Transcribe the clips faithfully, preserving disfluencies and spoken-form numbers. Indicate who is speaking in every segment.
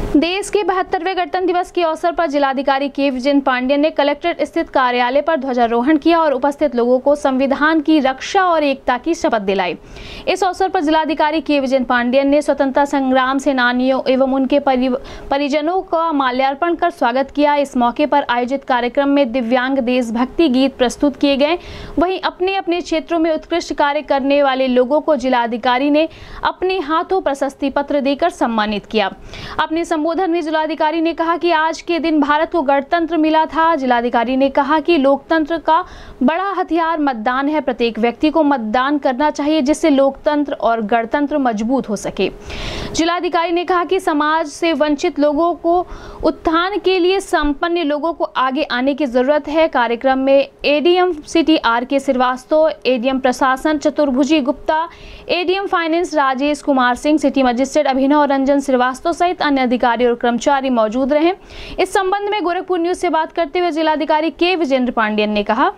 Speaker 1: देश के बहत्तरवें गणतंत्र दिवस के अवसर पर जिलाधिकारी के विजयन पांडेयन ने कलेक्ट्रेट स्थित कार्यालय पर ध्वजारोहण किया और उपस्थित लोगों को संविधान की रक्षा और एकता की शपथ दिलाई। इस अवसर पर जिलाधिकारी के विजयन पांडेयन ने स्वतंत्रता संग्राम सेनानियों एवं उनके परिजनों का माल्यार्पण कर स्वागत किया। इस मौके पर आयोजित कार्यक्रम में दिव्यांग देशभक्ति गीत प्रस्तुत किए गए। वहीं अपने अपने क्षेत्रों में उत्कृष्ट कार्य करने वाले लोगों को जिलाधिकारी ने अपने हाथों प्रशस्ति पत्र देकर सम्मानित किया। अपने संबोधन में जिलाधिकारी ने कहा कि आज के दिन भारत को गणतंत्र मिला था। जिलाधिकारी ने कहा कि लोकतंत्र का बड़ा हथियार मतदान है। प्रत्येक व्यक्ति को मतदान करना चाहिए जिससे लोकतंत्र और गणतंत्र मजबूत हो सके। जिलाधिकारी ने कहा कि समाज से वंचित लोगों को उत्थान के लिए संपन्न लोगों को आगे आने की जरूरत है। कार्यक्रम में एडीएम सिटी आर के श्रीवास्तव, एडीएम प्रशासन Chaturbhuji Gupta, ADM finance Rajesh Kumar Singh, city magistrate Abhinav Ranjan Srivastava सहित अन्य अधिकारी और कर्मचारी मौजूद रहे। इस संबंध में गोरखपुर न्यूज से बात करते हुए जिलाधिकारी के विजेंद्र पांडेयन ने कहा,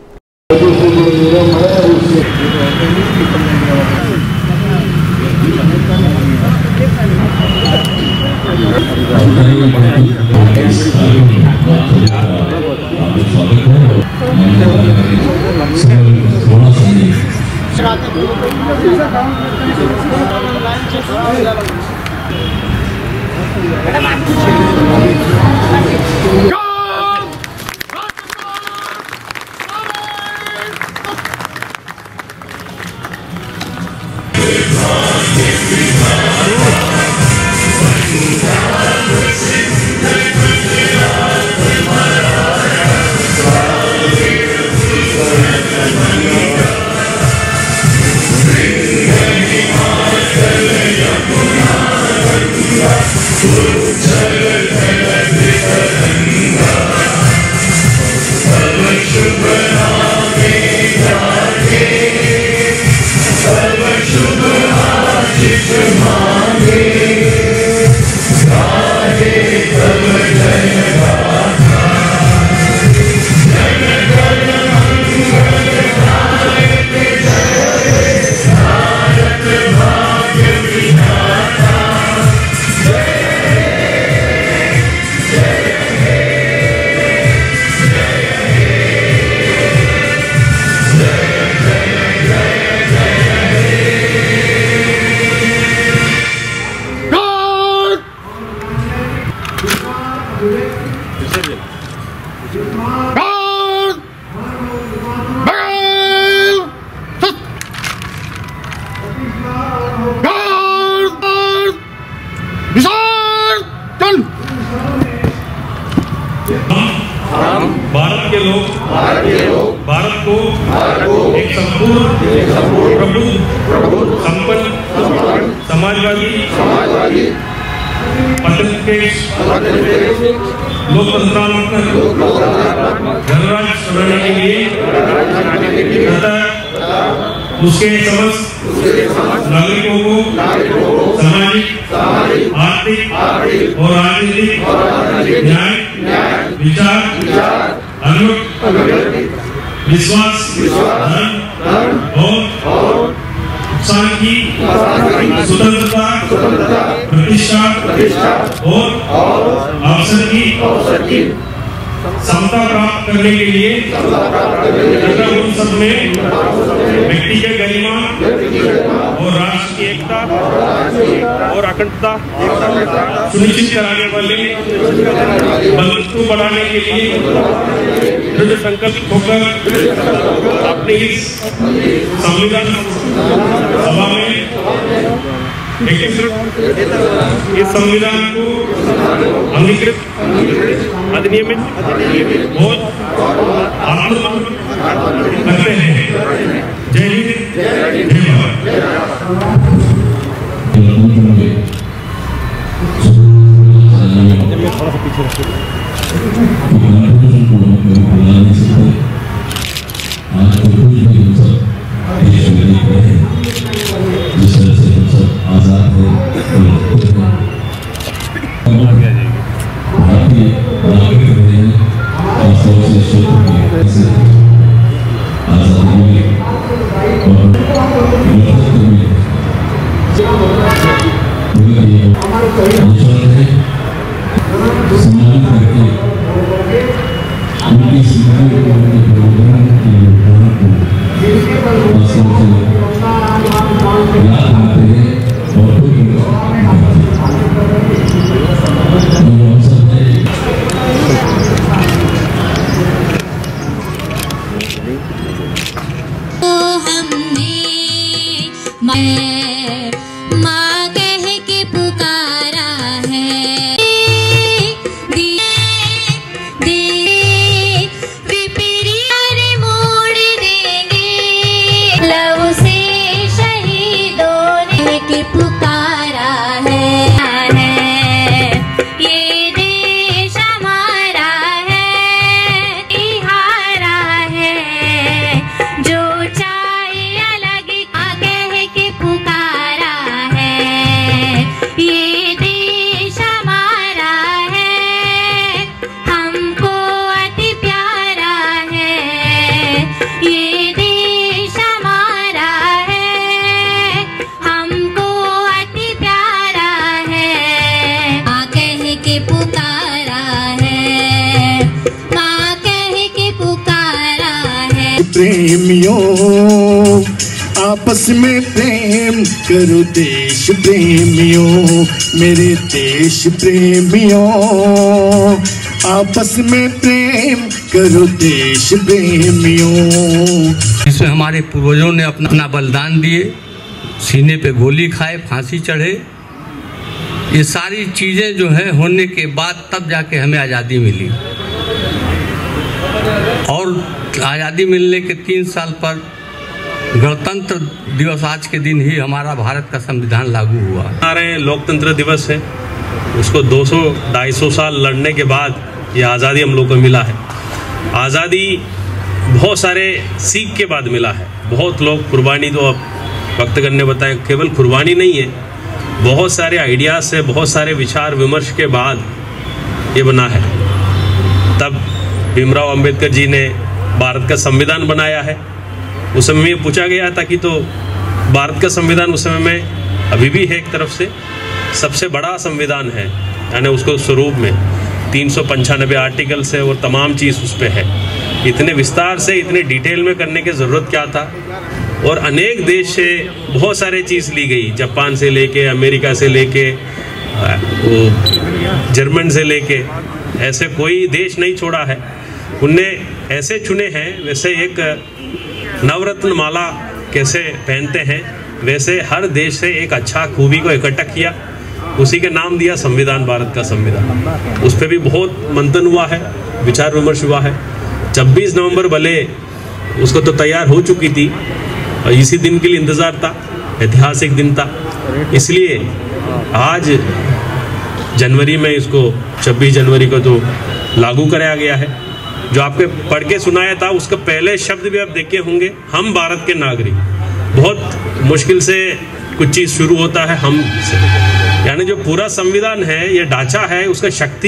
Speaker 2: भारत के लोग भारत के लोग भारत को एक संपूर्ण प्रबुद्ध संपन्न समाजवादी समाजवादी लोकतंत्रात्मक गणराज्य बनाने के लिए तथा उसके समस्त नागरिकों को सामाजिक, आर्थिक और राजनीतिक न्याय, विचार, अनुगत, विश्वास, धर्म और उत्साह की स्वतंत्रता, प्रतिष्ठा और अवसर की समता प्राप्त करने के लिए तथा उन सब में व्यक्ति के गरिमा और राष्ट्र की एकता और अखंडता सुनिश्चित कराने वाले बंधुत्व बढ़ाने के लिए दृढ़ संकल्प होकर अपने इस संविधान सभा में एकत्रित इस संविधान को अंगीकृत, अधिनियमित और आत्मनिर्भर करते हैं। जय हिंद, जय भारत।
Speaker 3: हमारे सम्मानित करके उनकी स्मृति को, उनके प्रोग्राम के योगदान को वास्तव से याद करते हैं और खुद हम सब ने
Speaker 4: माँ कह के पुकारा है, दे दे विपरीत मोड़ देंगे, लव से शहीदों ने के पुकारा है, ये देश हमारा है, इहारा है, जो चाहे अलग कह के पुकारा है, ये देश हमारा है, हमको अति प्यारा है, ये देश हमारा है, हमको अति प्यारा है, माँ कह के पुकारा है, माँ कह के पुकारा है।
Speaker 5: प्रेमियों आपस में प्रेम करो, देश प्रेमियों, मेरे देश प्रेमियों आपस में प्रेम करो, देश प्रेमियों।
Speaker 6: इसमें हमारे पूर्वजों ने अपना अपना बलिदान दिए, सीने पे गोली खाए, फांसी चढ़े। ये सारी चीज़ें जो है होने के बाद तब जाके हमें आज़ादी मिली, और आज़ादी मिलने के तीन साल पर गणतंत्र दिवस आज के दिन ही हमारा भारत का संविधान लागू हुआ।
Speaker 7: हमारे लोकतंत्र दिवस है, उसको दो सौ ढाई सौ साल लड़ने के बाद ये आज़ादी हम लोग को मिला है। आज़ादी बहुत सारे सीख के बाद मिला है। बहुत लोग कुर्बानी तो अब वक्त करने बताएं, केवल कुर्बानी नहीं है, बहुत सारे आइडियाज़ से, बहुत सारे विचार विमर्श के बाद ये बना है। तब भीमराव अंबेडकर जी ने भारत का संविधान बनाया है। उस समय में पूछा गया था कि तो भारत का संविधान उस समय में अभी भी है एक तरफ से सबसे बड़ा संविधान है, यानी उसको स्वरूप में तीन सौ पंचानबे आर्टिकल्स है और तमाम चीज़ उस पर है। इतने विस्तार से, इतने डिटेल में करने की ज़रूरत क्या था? और अनेक देश से बहुत सारे चीज़ ली गई, जापान से लेके, अमेरिका से लेके, वो जर्मन से लेके, ऐसे कोई देश नहीं छोड़ा है। उनने ऐसे चुने हैं, वैसे एक नवरत्न माला कैसे पहनते हैं वैसे हर देश से एक अच्छा खूबी को इकट्ठा किया, उसी के नाम दिया संविधान, भारत का संविधान। उस पर भी बहुत मंथन हुआ है, विचार विमर्श हुआ है। छब्बीस नवंबर भले उसको तो तैयार हो चुकी थी और इसी दिन के लिए इंतज़ार था, ऐतिहासिक दिन था, इसलिए आज जनवरी में इसको छब्बीस जनवरी को तो लागू कराया गया है। जो आपके पढ़ के सुनाया था उसका पहले शब्द भी आप देखे होंगे, हम भारत के नागरिक। बहुत मुश्किल से कुछ चीज़ शुरू होता है हम से, यानी जो पूरा संविधान है, ये ढांचा है, उसका शक्ति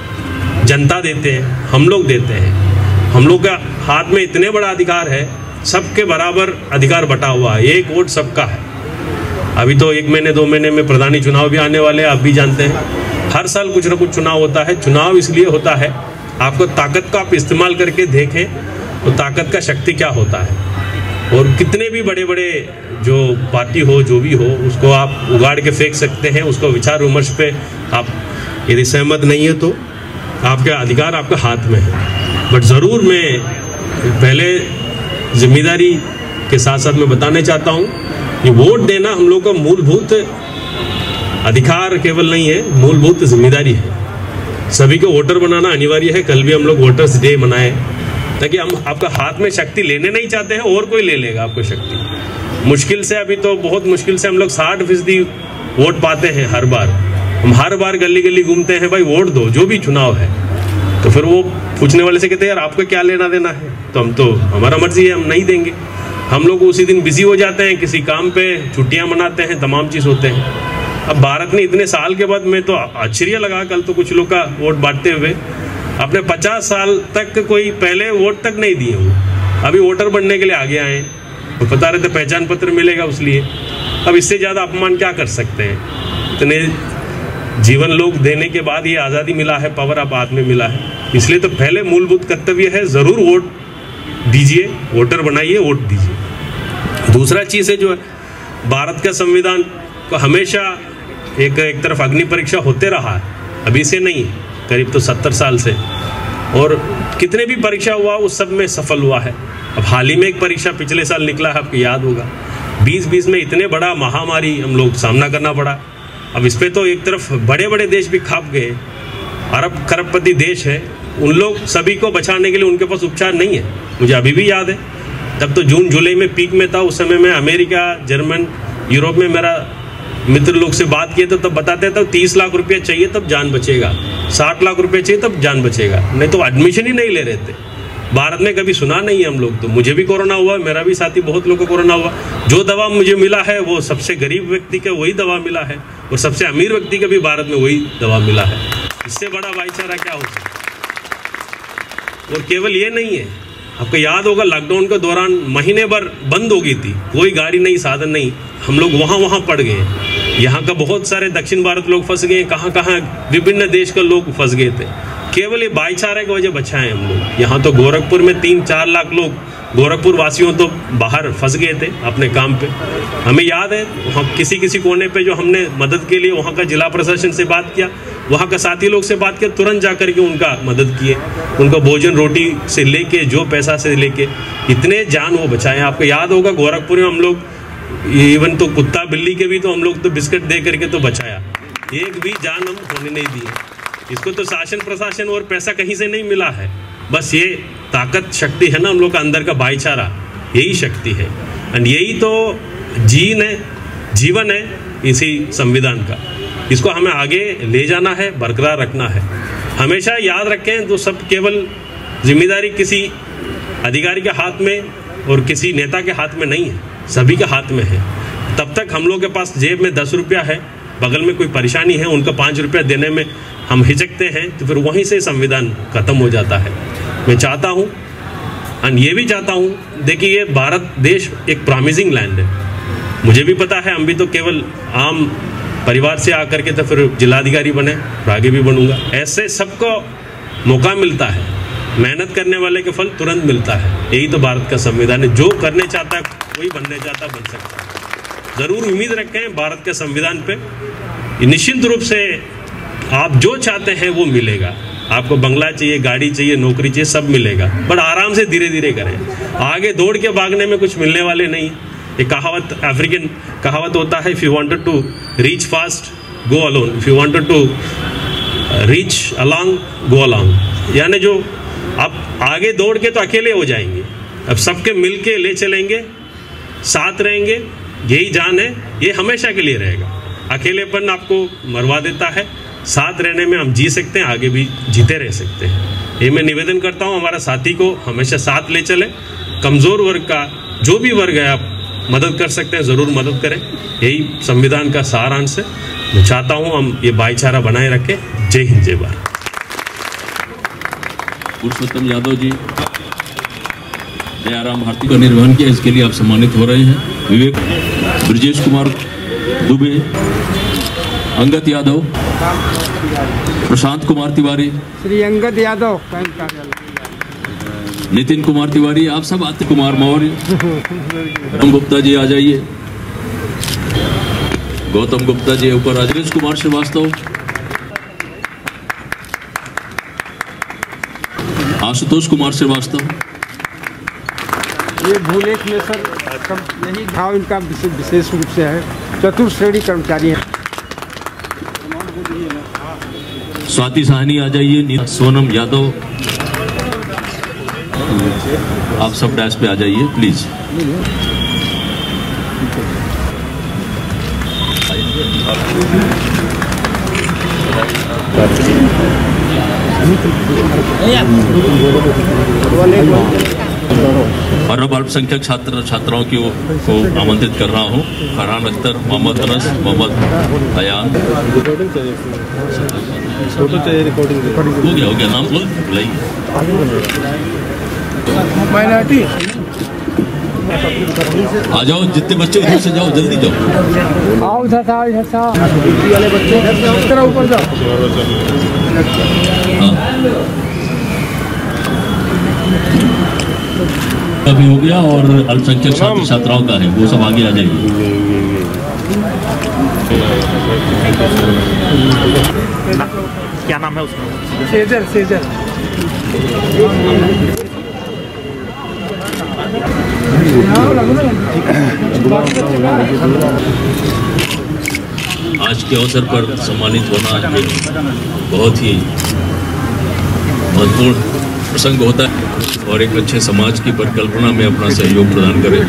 Speaker 7: जनता देते हैं, हम लोग देते हैं। हम लोग का हाथ में इतने बड़ा अधिकार है, सबके बराबर अधिकार बटा हुआ है, एक वोट सबका है। अभी तो एक महीने दो महीने में प्रधानी चुनाव भी आने वाले हैं, आप भी जानते हैं। हर साल कुछ ना कुछ चुनाव होता है। चुनाव इसलिए होता है, आपको ताकत का आप इस्तेमाल करके देखें तो ताकत का शक्ति क्या होता है। और कितने भी बड़े बड़े जो पार्टी हो, जो भी हो, उसको आप उगाड़ के फेंक सकते हैं। उसको विचार विमर्श पे आप यदि सहमत नहीं है तो आपका अधिकार आपका हाथ में है। बट ज़रूर मैं पहले जिम्मेदारी के साथ साथ मैं बताना चाहता हूँ कि वोट देना हम लोग का मूलभूत अधिकार केवल नहीं है, मूलभूत जिम्मेदारी है। सभी को वोटर बनाना अनिवार्य है। कल भी हम लोग वोटर्स डे मनाए, ताकि हम आपका हाथ में शक्ति लेने नहीं चाहते हैं, और कोई ले लेगा आपको शक्ति। मुश्किल से, अभी तो बहुत मुश्किल से हम लोग साठ फीसदी वोट पाते हैं हर बार। हम हर बार गली गली घूमते हैं, भाई वोट दो, जो भी चुनाव है। तो फिर वो पूछने वाले से कहते हैं यार आपको क्या लेना देना है, तो हम तो हमारा मर्जी है, हम नहीं देंगे। हम लोग उसी दिन बिजी हो जाते हैं, किसी काम पे छुट्टियां मनाते हैं, तमाम चीज़ होते हैं। अब भारत ने इतने साल के बाद, मैं तो आश्चर्य लगा कल तो कुछ लोग का वोट बांटते हुए, अपने पचास साल तक कोई पहले वोट तक नहीं दिए वो, अभी वोटर बनने के लिए आगे आए। तो बता रहे थे पहचान पत्र मिलेगा उस लिए। अब इससे ज़्यादा अपमान क्या कर सकते हैं। इतने जीवन लोग देने के बाद ये आज़ादी मिला है, पावर अब बाद में मिला है। इसलिए तो पहले मूलभूत कर्तव्य है ज़रूर वोट दीजिए, वोटर बनाइए, वोट दीजिए। दूसरा चीज़ है जो भारत का संविधान को हमेशा एक एक तरफ अग्नि परीक्षा होते रहा है, अभी से नहीं, करीब तो सत्तर साल से, और कितने भी परीक्षा हुआ उस सब में सफल हुआ है। अब हाल ही में एक परीक्षा पिछले साल निकला है, आपको याद होगा, बीस बीस में इतने बड़ा महामारी हम लोग सामना करना पड़ा। अब इस पे तो एक तरफ बड़े बड़े देश भी खाप गए, अरब खरबपति देश है, उन लोग सभी को बचाने के लिए उनके पास उपचार नहीं है। मुझे अभी भी याद है, तब तो जून जुलाई में पीक में था, उस समय में अमेरिका, जर्मन, यूरोप में मेरा मित्र लोग से बात किए तो तब बताते थे तीस लाख रुपया चाहिए तब जान बचेगा, साठ लाख रुपये चाहिए तब जान बचेगा, नहीं तो एडमिशन ही नहीं ले रहे थे। भारत में कभी सुना नहीं है हम लोग तो। मुझे भी कोरोना हुआ, मेरा भी साथी बहुत लोगों को कोरोना हुआ। जो दवा मुझे मिला है वो सबसे गरीब व्यक्ति का वही दवा मिला है, और सबसे अमीर व्यक्ति का भी भारत में वही दवा मिला है। इससे बड़ा भाईचारा क्या हो सकता। और केवल ये नहीं है, आपको याद होगा लॉकडाउन के दौरान महीने भर बंद हो गई थी, कोई गाड़ी नहीं, साधन नहीं, हम लोग वहाँ वहाँ पड़ गए। यहाँ का बहुत सारे दक्षिण भारत लोग फंस गए, कहाँ कहाँ विभिन्न देश के लोग फंस गए थे। केवल ये भाईचारे की वजह बचाए हम लोग। यहाँ तो गोरखपुर में तीन चार लाख लोग गोरखपुर वासियों तो बाहर फंस गए थे अपने काम पे। हमें याद है वहाँ किसी किसी कोने पे जो हमने मदद के लिए वहाँ का जिला प्रशासन से बात किया, वहाँ का साथी लोग से बात किया, तुरंत जा करके उनका मदद किए, उनको भोजन रोटी से लेके जो पैसा से लेके इतने जान वो बचाए। आपको याद होगा गोरखपुर में हम लोग इवन तो कुत्ता बिल्ली के भी तो हम लोग तो बिस्किट दे करके तो बचाया, एक भी जान हम होने नहीं दिए। इसको तो शासन प्रशासन और पैसा कहीं से नहीं मिला है, बस ये ताकत शक्ति है ना हम लोग का अंदर का भाईचारा, यही शक्ति है। एंड यही तो जीन है, जीवन है इसी संविधान का। इसको हमें आगे ले जाना है, बरकरार रखना है। हमेशा याद रखें तो सब केवल जिम्मेदारी किसी अधिकारी के हाथ में और किसी नेता के हाथ में नहीं है, सभी के हाथ में है। तब तक हम लोग के पास जेब में दस रुपया है, बगल में कोई परेशानी है, उनका पाँच रुपया देने में हम हिचकते हैं, तो फिर वहीं से संविधान खत्म हो जाता है। मैं चाहता हूँ और ये भी चाहता हूँ, देखिए ये भारत देश एक प्रॉमिसिंग लैंड है, मुझे भी पता है। हम भी तो केवल आम परिवार से आकर के तो फिर जिलाधिकारी बने, और आगे भी बनूंगा। ऐसे सबको मौका मिलता है, मेहनत करने वाले के फल तुरंत मिलता है। यही तो भारत का संविधान है, जो करने चाहता है कोई बनने चाहता बन सकता है। ज़रूर उम्मीद रखें भारत के संविधान पे, निश्चित रूप से आप जो चाहते हैं वो मिलेगा। आपको बंगला चाहिए, गाड़ी चाहिए, नौकरी चाहिए, सब मिलेगा, बट आराम से धीरे धीरे करें। आगे दौड़ के भागने में कुछ मिलने वाले नहीं। एक कहावत, अफ्रीकन कहावत होता है, if you wanted to reach fast go alone, if you wanted to reach along go along. यानी जो आप आगे दौड़ के तो अकेले हो जाएंगे, अब सबके मिल के ले चलेंगे, साथ रहेंगे, यही जान है, ये हमेशा के लिए रहेगा। अकेलेपन आपको मरवा देता है, साथ रहने में हम जी सकते हैं, आगे भी जीते रह सकते हैं। ये मैं निवेदन करता हूँ हमारा साथी को हमेशा साथ ले चले। कमज़ोर वर्ग का जो भी वर्ग है आप मदद कर सकते हैं, ज़रूर मदद करें, यही संविधान का सारांश है। मैं चाहता हूँ हम ये भाईचारा बनाए रखें। जय हिंद, जय भारत।
Speaker 3: पुरुषोत्तम यादव जी दयाराम भारती का निर्वहन किया, इसके लिए आप सम्मानित हो रहे हैं। विवेक ब्रजेश कुमार दुबे, अंगद यादव, प्रशांत कुमार तिवारी,
Speaker 8: श्री अंगद यादव,
Speaker 3: नितिन कुमार तिवारी, आप सब आते। कुमार मौर्य, गौतम गुप्ता जी आ जाइए, गौतम गुप्ता जी ऊपर, राजेश कुमार श्रीवास्तव, आशुतोष कुमार श्रीवास्तव।
Speaker 8: ये भूलेख में सर यही भाव इनका विशेष रूप से है, चतुर्थ श्रेणी कर्मचारी हैं।
Speaker 3: स्वाति साहनी आ जाइए, सोनम यादव, आप सब डैश पे आ जाइए प्लीज। और अब अल्पसंख्यक छात्र छात्राओं की को आमंत्रित कर रहा हूँ। फरहान अख्तर, मोहम्मद अनस, मोहम्मद अयान। हो गया हो गया नाम बुलाइए।
Speaker 8: माइनॉरिटी
Speaker 3: आ जाओ, जितने बच्चे उधर से जाओ, जल्दी जाओ।
Speaker 8: आओ इधर था, इधर था वाले बच्चे इधर से ऊपर जाओ।
Speaker 3: हाँ, अभी हो गया और अल्पसंख्यक छात्र छात्राओं का है, वो सब आगे आ जाएंगे।
Speaker 9: क्या नाम है उसका?
Speaker 8: सेजल सेजल
Speaker 3: आज के अवसर पर सम्मानित होना बहुत ही महत्वपूर्ण प्रसंग होता है और एक अच्छे समाज की परिकल्पना में अपना सहयोग प्रदान करें।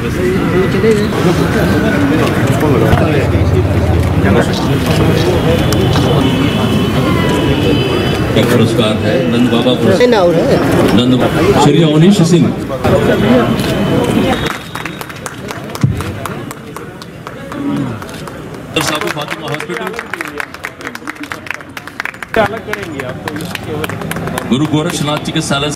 Speaker 3: एक पुरस्कार है नंद बाबा पुरस्कार, नंद श्री अवनीश सिंह। फातिमा हॉस्पिटल, गुरु गोरक्षनाथ चिकित्सालय।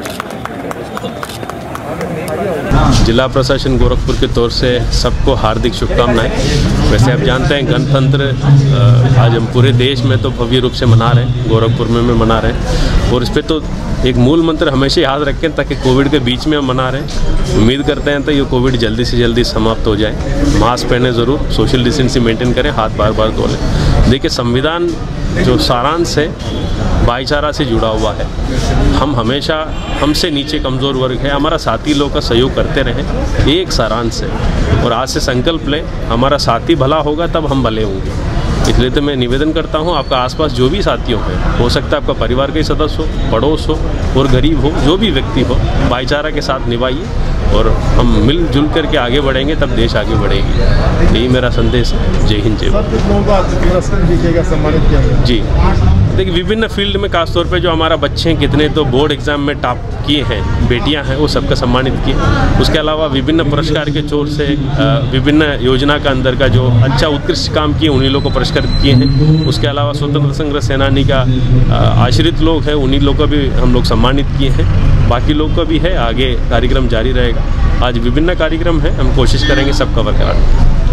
Speaker 10: जिला प्रशासन गोरखपुर की तौर से सबको हार्दिक शुभकामनाएं। वैसे आप जानते हैं गणतंत्र आज हम पूरे देश में तो भव्य रूप से मना रहे हैं, गोरखपुर में भी मना रहे हैं और इस पर तो एक मूल मंत्र हमेशा याद रखें ताकि कोविड के बीच में हम मना रहे हैं। उम्मीद करते हैं तो ये कोविड जल्दी से जल्दी समाप्त हो जाए। मास्क पहने ज़रूर, सोशल डिस्टेंसिंग मेंटेन करें, हाथ बार बार धो लें। देखिए, संविधान जो सारांश है भाईचारा से जुड़ा हुआ है। हम हमेशा हमसे नीचे कमज़ोर वर्ग है, हमारा साथी लोग का सहयोग करते रहें, एक सारांश है। और आज से संकल्प लें, हमारा साथी भला होगा तब हम भले होंगे। इसलिए तो मैं निवेदन करता हूँ, आपका आसपास जो भी साथियों हैं, हो सकता है आपका परिवार का ही सदस्य हो, पड़ोस हो और गरीब हो, जो भी व्यक्ति हो, भाईचारा के साथ निभाइए और हम मिलजुल करके आगे बढ़ेंगे तब देश आगे बढ़ेगी। यही मेरा संदेश है। जय हिंद, जय भारत। जी देखिए, विभिन्न फील्ड में खासतौर पे जो हमारा बच्चे हैं, कितने तो बोर्ड एग्जाम में टॉप किए हैं, बेटियां हैं, वो सबका सम्मानित किए। उसके अलावा विभिन्न पुरस्कार के चोर से विभिन्न योजना का अंदर का जो अच्छा उत्कृष्ट काम किए उन्हीं लोग को पुरस्कृत किए हैं। उसके अलावा स्वतंत्र संग्राम सेनानी का आश्रित लोग हैं, उन्हीं लोग को भी हम लोग सम्मानित किए हैं। बाकी लोग का भी है, आगे कार्यक्रम जारी रहेगा। आज विभिन्न कार्यक्रम हैं, हम कोशिश करेंगे सब कवर कराने।